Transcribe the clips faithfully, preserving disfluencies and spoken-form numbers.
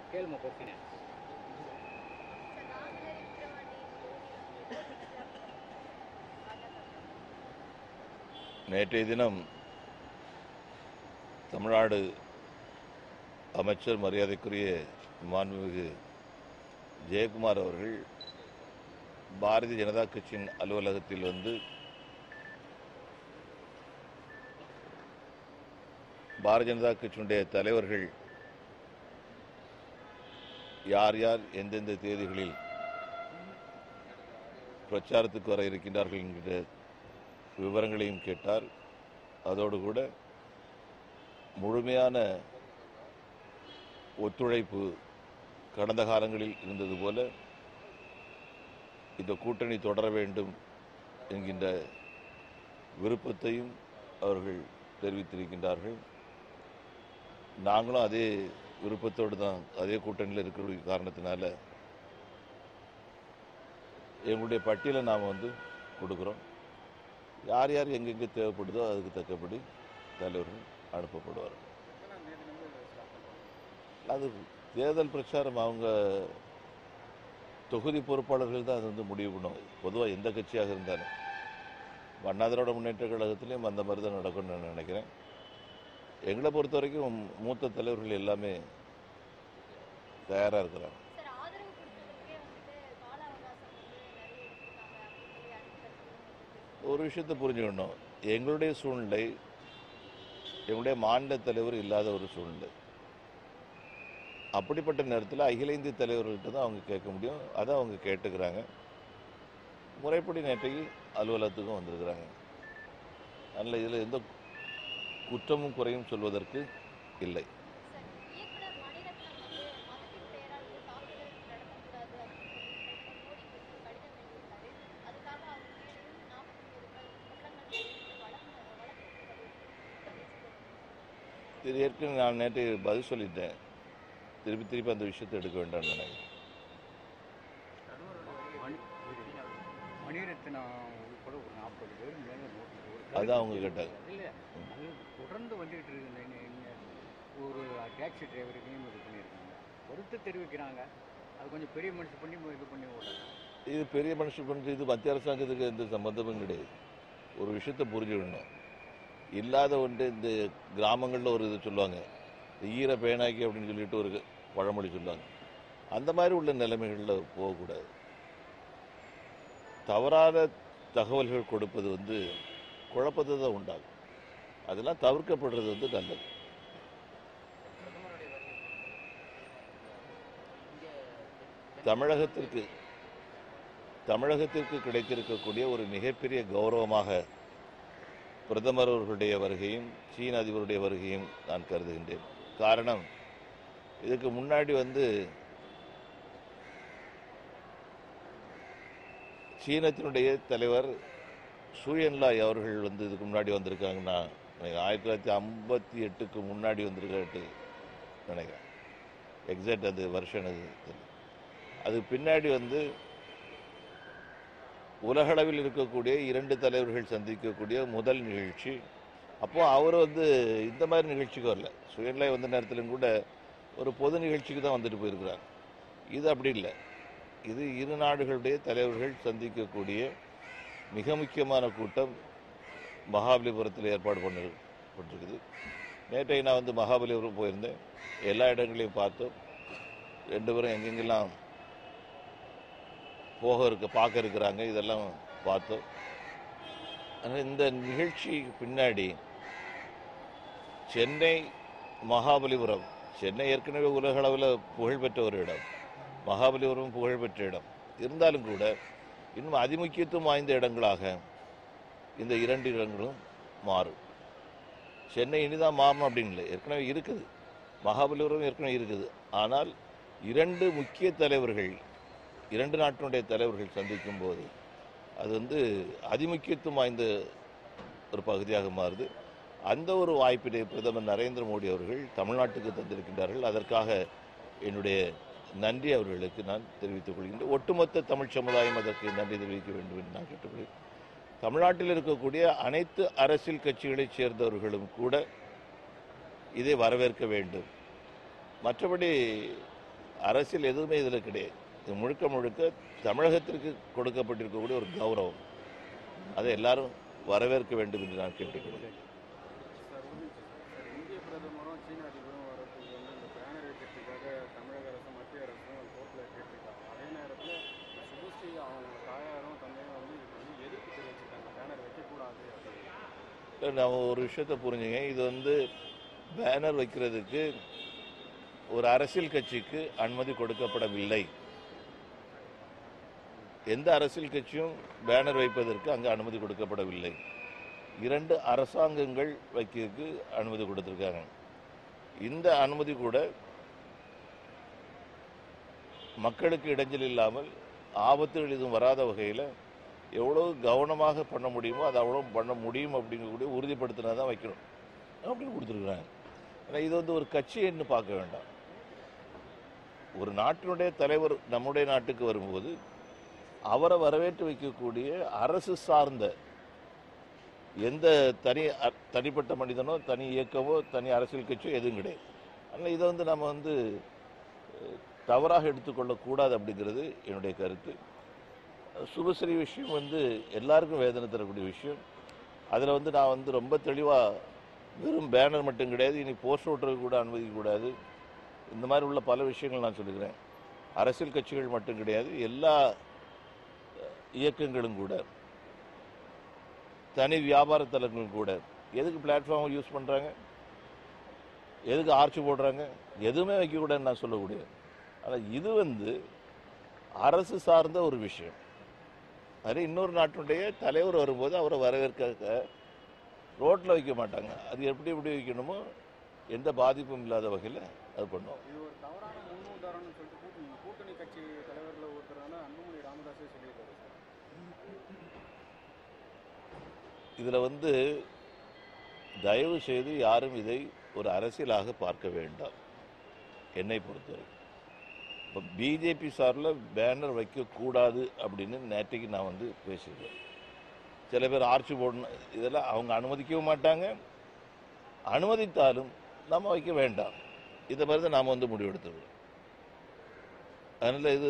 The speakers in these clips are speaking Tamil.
கேளுமா கொஸ்டின். நேற்றைய தினம் தமிழ்நாடு அமைச்சர் மரியாதைக்குரிய மாண்புமிகு ஜெயக்குமார் அவர்கள் பாரதிய ஜனதா கட்சியின் அலுவலகத்தில் வந்து பாரதிய ஜனதா கட்சியினுடைய தலைவர்கள் யார் யார் எந்தெந்த தேதிகளில் பிரச்சாரத்துக்கு வர இருக்கின்றார்கள் என்கிற விவரங்களையும் கேட்டார். அதோடு கூட முழுமையான ஒத்துழைப்பு கடந்த காலங்களில் இருந்தது போல இந்த கூட்டணி தொடர வேண்டும் என்கின்ற விருப்பத்தையும் அவர்கள் தெரிவித்திருக்கின்றார்கள். நாங்களும் அதே விருப்பத்தோடு தான் அதே கூட்டணியில் இருக்கிற காரணத்தினால எங்களுடைய பட்டியலை நாம் வந்து கொடுக்குறோம். யார் யார் எங்கெங்கே தேவைப்படுதோ அதுக்கு தக்கபடி தலைவர்கள் அனுப்பப்படுவார்கள். அது தேர்தல் பிரச்சாரம் அவங்க தொகுதி பொறுப்பாளர்கள் தான் அது வந்து முடிவு பண்ணும். பொதுவாக எந்த கட்சியாக இருந்தாலும் அண்ணா திராவிட முன்னேற்ற கழகத்திலையும் அந்த மாதிரி தான் நடக்கும்னு நான் நினைக்கிறேன். எங்களை பொறுத்த வரைக்கும் மூத்த தலைவர்கள் எல்லாமே தயாராக இருக்கிறாங்க. ஒரு விஷயத்தை புரிஞ்சுக்கணும், எங்களுடைய சூழ்நிலை எங்களுடைய மாநில தலைவர் இல்லாத ஒரு சூழ்நிலை. அப்படிப்பட்ட நேரத்தில் அகில இந்திய தலைவர்கள்ட்ட தான் அவங்க கேட்க முடியும். அதை அவங்க கேட்டுக்கிறாங்க. முறைப்படி நேற்றைக்கு அலுவலகத்துக்கும் வந்திருக்கிறாங்க. அதனால் இதில் எந்த குற்றமும் குறையும் சொல்வதற்கு இல்லை. இது ஏற்கனவே நான் நேற்று பதில் சொல்லிட்டேன். திருப்பி திருப்பி அந்த விஷயத்தை எடுக்க வேண்டாம்னு நினைக்கிறேன். அதான் அவங்க கேட்டாங்க. தொடர்ந்து வந்துகிட்டு இருக்கு. ஒரு டாக்ஸி டிரைவருக்கையும் இது பண்ணியிருக்காங்க, வருத்தம் தெரிவிக்கிறாங்க. அது கொஞ்சம் பெரிய மனுஷன் பண்ணி இது பண்ணி விடுறாங்க. இது பெரிய மனுஷன் பண்ணி இது மத்திய அரசாங்கத்துக்கு எந்த சம்பந்தமும் கிடையாது. ஒரு விஷயத்தை புரிஞ்சுக்கணும். இல்லாத ஒன்று இந்த கிராமங்களில் ஒரு இது சொல்லுவாங்க, ஈர பேனாக்கி அப்படின்னு சொல்லிட்டு ஒரு பழமொழி சொல்லுவாங்க. அந்த மாதிரி உள்ள நிலைமைகளில் போகக்கூடாது. தவறான தகவல்கள் கொடுப்பது வந்து குழப்பத்தை தான் உண்டாகும். அதெல்லாம் தவிர்க்கப்படுறது வந்து நல்லது. தமிழகத்திற்கு தமிழகத்திற்கு கிடைத்திருக்கக்கூடிய ஒரு மிகப்பெரிய கௌரவமாக பிரதமர் அவர்களுடைய வருகையும் சீன அதிபருடைய வருகையும் நான் கருதுகின்றேன். காரணம், இதுக்கு முன்னாடி வந்து சீனத்தினுடைய தலைவர் சூயன்லாய் அவர்கள் வந்து இதுக்கு முன்னாடி வந்திருக்காங்கன்னா ஆயிரத்தி தொள்ளாயிரத்தி ஐம்பத்தி எட்டுக்கு முன்னாடி வந்திருக்காட்டு நினைக்கிறேன். எக்ஸாக்ட் அது வருஷம் அது அது பின்னாடி வந்து உலகளவில் இருக்கக்கூடிய இரண்டு தலைவர்கள் சந்திக்கக்கூடிய முதல் நிகழ்ச்சி. அப்போது அவர் வந்து இந்த மாதிரி நிகழ்ச்சிக்கு வரல. சுயன்லாய் வந்த நேரத்திலும் கூட ஒரு பொது நிகழ்ச்சிக்கு தான் வந்துட்டு போயிருக்கிறார். இது அப்படி இல்லை. இது இரு நாடுகளுடைய தலைவர்கள் சந்திக்கக்கூடிய மிக முக்கியமான கூட்டம் மகாபலிபுரத்தில் ஏற்பாடு பண்ணப்பட்டிருக்குது. நேற்றை நான் வந்து மகாபலிபுரம் போயிருந்தேன். எல்லா இடங்களையும் பார்த்தோம். ரெண்டு பேரும் எங்கெங்கெல்லாம் போக இருக்க பார்க்க இருக்கிறாங்க இதெல்லாம் பார்த்தோம். ஆனால் இந்த நிகழ்ச்சி பின்னாடி சென்னை மகாபலிபுரம், சென்னை ஏற்கனவே உலக அளவில் புகழ்பெற்ற ஒரு இடம், மகாபலிபுரம் புகழ்பெற்ற இடம் இருந்தாலும் கூட இன்னும் அதிமுக்கியத்துவம் வாய்ந்த இடங்களாக இந்த இரண்டு இடங்களும் மாறும். சென்னை இனிதான் மாறணும் அப்படின்னு இல்லை, ஏற்கனவே இருக்குது. மகாபலிபுரம் ஏற்கனவே இருக்குது. ஆனால் இரண்டு முக்கிய தலைவர்கள், இரண்டு நாட்டினுடைய தலைவர்கள் சந்திக்கும் போது அது வந்து அதிமுக்கியத்துவம் வாய்ந்த ஒரு பகுதியாக மாறுது. அந்த ஒரு வாய்ப்பினை பிரதமர் நரேந்திர மோடி அவர்கள் தமிழ்நாட்டுக்கு தந்திருக்கின்றார்கள். அதற்காக என்னுடைய நன்றி அவர்களுக்கு நான் தெரிவித்துக் கொள்கின்றேன். ஒட்டுமொத்த தமிழ் சமுதாயம் அதற்கு நன்றி தெரிவிக்க வேண்டும் என்று நான் கேட்டுக்கொள்கிறேன். தமிழ்நாட்டில் இருக்கக்கூடிய அனைத்து அரசியல் கட்சிகளைச் சேர்ந்தவர்களும் கூட இதை வரவேற்க வேண்டும். மற்றபடி அரசியல் எதுவுமே இதில் கிடையாது. இது முழுக்க முழுக்க தமிழகத்திற்கு கொடுக்கப்பட்டிருக்கக்கூடிய ஒரு கௌரவம். அதை எல்லாரும் வரவேற்க வேண்டும் என்று நான் கேட்டுக்கொள்கிறேன். இந்திய பிரதமரும் சீன அதிபரும் வரதுக்கு வந்து இந்த பேனர் வைக்கிறதுக்காக தமிழக அரசும் மத்திய அரசும் கோர்ட்டில் கேட்டிருக்காங்க. அதே நேரத்தில் சுபஸ்ரீ அவங்க தாயாரும் தந்தையும் வந்து இதுக்கு வந்து எதிர்ப்பு தெரிவிச்சிருக்காங்க, பேனர் வைக்கக்கூடாது அப்படின்னு. நான் ஒரு விஷயத்தை புரிஞ்சுங்க, இது வந்து பேனர் வைக்கிறதுக்கு ஒரு அரசியல் கட்சிக்கு அனுமதி கொடுக்கப்படவில்லை. எந்த அரசியல் கட்சியும் பேனர் வைப்பதற்கு அங்கே அனுமதி கொடுக்கப்படவில்லை. இரண்டு அரசாங்கங்கள் வைக்கிறதுக்கு அனுமதி கொடுத்துருக்காங்க. இந்த அனுமதி கூட மக்களுக்கு இடைஞ்சல் இல்லாமல் ஆபத்துகள் எதுவும் வராத வகையில் எவ்வளோ கவனமாக பண்ண முடியுமோ அதை அவ்வளோ பண்ண முடியும் அப்படிங்கக்கூடிய உறுதிப்படுத்தினா தான் வைக்கணும் அப்படின்னு கொடுத்துருக்குறாங்க. ஆனால் இது வந்து ஒரு கட்சின்னு பார்க்க வேண்டாம். ஒரு நாட்டினுடைய தலைவர் நம்முடைய நாட்டுக்கு வரும்போது அவரை வரவேற்று வைக்கக்கூடிய அரசு சார்ந்த எந்த தனி தனிப்பட்ட மனிதனோ தனி இயக்கமோ தனி அரசியல் கட்சியோ எதுவும் கிடையாது. ஆனால் இதை வந்து நம்ம வந்து தவறாக எடுத்துக்கொள்ளக்கூடாது அப்படிங்கிறது என்னுடைய கருத்து. சுபஸ்ரீ விஷயம் வந்து எல்லாருக்கும் வேதனை தரக்கூடிய விஷயம். அதில் வந்து நான் வந்து ரொம்ப தெளிவாக வெறும் பேனர் மட்டும் கிடையாது, இனி போஸ்டர் ஓட்டுறது கூட அனுமதிக்கக்கூடாது. இந்த மாதிரி உள்ள பல விஷயங்கள் நான் சொல்லிக்கிறேன். அரசியல் கட்சிகள் மட்டும் கிடையாது, எல்லா இயக்கங்களும் கூட, தனி வியாபார தலங்களும் கூட எதுக்கு பிளாட்ஃபார்ம் யூஸ் பண்ணுறாங்க, எதுக்கு ஆர்ச்சி போடுறாங்க, எதுவுமே வைக்கக்கூடாதுன்னு நான் சொல்லக்கூடியது. ஆனால் இது வந்து அரசு சார்ந்த ஒரு விஷயம். அது இன்னொரு நாட்டுடைய தலைவர் வரும்போது அவரை வரவேற்க ரோட்டில் வைக்க மாட்டாங்க. அது எப்படி எப்படி வைக்கணுமோ எந்த பாதிப்பும் இல்லாத வகையில் அது பண்ணுவோம். இது ஒரு தவறான முன்னுதாரணம்னு சொல்லிட்டு கூட்டணி கூட்டணி கட்சி தலைவர்களில் ஒருத்தரான அன்புமணி ராமதாஸே சொல்லியிருக்காரு சார். இதில் வந்து தயவு செய்து யாரும் இதை ஒரு அரசியலாக பார்க்க வேண்டாம். என்னை பொறுத்தவரை இப்போ பிஜேபி சார்பில் பேனர் வைக்கக்கூடாது அப்படின்னு நேற்றைக்கு நான் வந்து பேசியிருக்கேன். சில பேர் ஆர்ச்சி போடணும், இதெல்லாம் அவங்க அனுமதிக்கவும் மாட்டாங்க. அனுமதித்தாலும் நம்ம வைக்க வேண்டாம். இதை மாதிரி தான் நாம் வந்து முடிவெடுத்துருவோம். அதனால் இது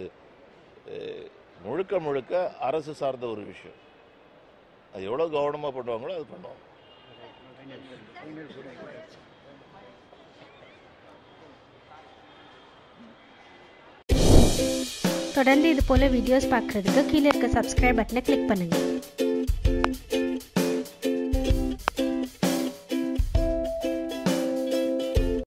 முழுக்க முழுக்க அரசு சார்ந்த ஒரு விஷயம். அது எவ்வளோ கவனமாக பண்ணுவாங்களோ அது பண்ணுவாங்க. தொடர்ந்து இது போல வீடியோஸ் பார்க்குறதுக்கு கீழே இருக்க சப்ஸ்கிரைப் பட்டனை கிளிக் பண்ணுங்கள்.